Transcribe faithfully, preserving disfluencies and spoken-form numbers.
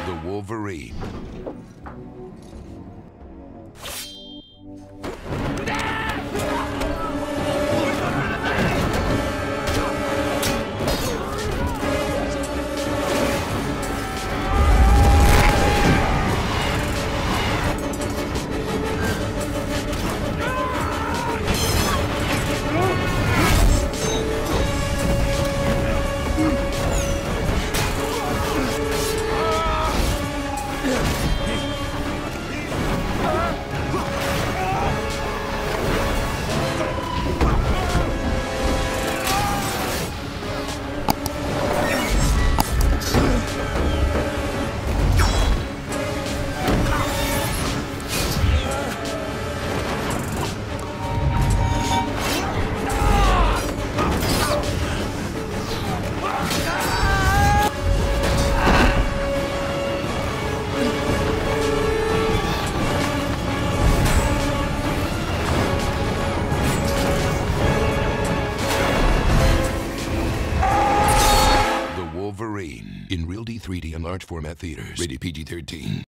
The Wolverine. Wolverine in Real D three D and large format theaters. Rated P G thirteen.